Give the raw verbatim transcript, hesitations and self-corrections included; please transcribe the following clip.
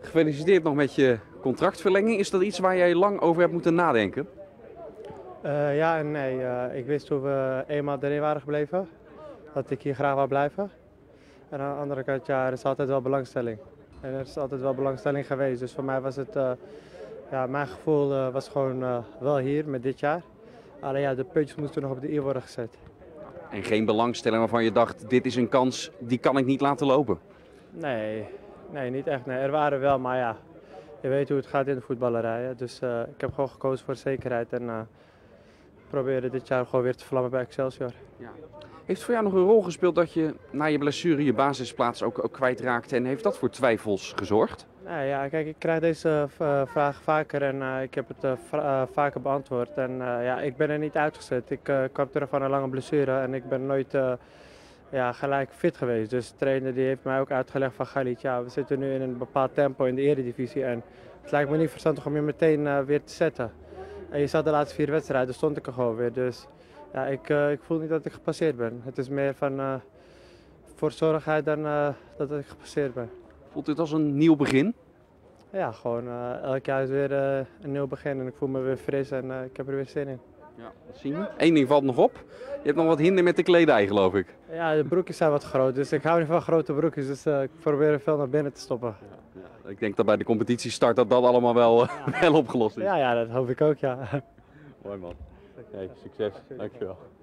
Gefeliciteerd nog met je contractverlenging. Is dat iets waar jij lang over hebt moeten nadenken? Uh, ja en nee. Uh, ik wist toen we eenmaal erin waren gebleven, dat ik hier graag wou blijven. En aan de andere kant, ja, er is altijd wel belangstelling. En er is altijd wel belangstelling geweest. Dus voor mij was het, uh, ja, mijn gevoel uh, was gewoon uh, wel hier met dit jaar. Alleen ja, de puntjes moesten nog op de i worden gezet. En geen belangstelling waarvan je dacht, dit is een kans, die kan ik niet laten lopen? Nee, nee niet echt. Nee. Er waren wel, maar ja, je weet hoe het gaat in de voetballerij. Hè. Dus uh, ik heb gewoon gekozen voor zekerheid en uh, probeerde dit jaar gewoon weer te vlammen bij Excelsior. Ja. Heeft voor jou nog een rol gespeeld dat je na je blessure je basisplaats ook, ook kwijtraakte en heeft dat voor twijfels gezorgd? Nou ja, kijk, ik krijg deze uh, vraag vaker en uh, ik heb het uh, uh, vaker beantwoord. En uh, ja, ik ben er niet uitgezet. Ik uh, kwam terug van een lange blessure en ik ben nooit uh, ja, gelijk fit geweest. Dus de trainer die heeft mij ook uitgelegd van Galit, ja, we zitten nu in een bepaald tempo in de eredivisie en het lijkt me niet verstandig om je meteen uh, weer te zetten. En je zat de laatste vier wedstrijden, stond ik er gewoon weer. Dus ja, ik, uh, ik voel niet dat ik gepasseerd ben. Het is meer van uh, voorzorgheid dan uh, dat ik gepasseerd ben. Voelt dit als een nieuw begin? Ja, gewoon uh, elk jaar is weer uh, een nieuw begin en ik voel me weer fris en uh, ik heb er weer zin in. Ja, dat zien we. Eén ding valt nog op. Je hebt nog wat hinder met de kledij, geloof ik. Ja, de broekjes zijn wat groot, dus ik hou niet van grote broekjes, dus uh, ik probeer er veel naar binnen te stoppen. Ja, ja. Ik denk dat bij de competitiestart dat dat allemaal wel, uh, ja. wel opgelost is. Ja, ja, dat hoop ik ook, ja. Mooi man. Hey, succes. Dankjewel.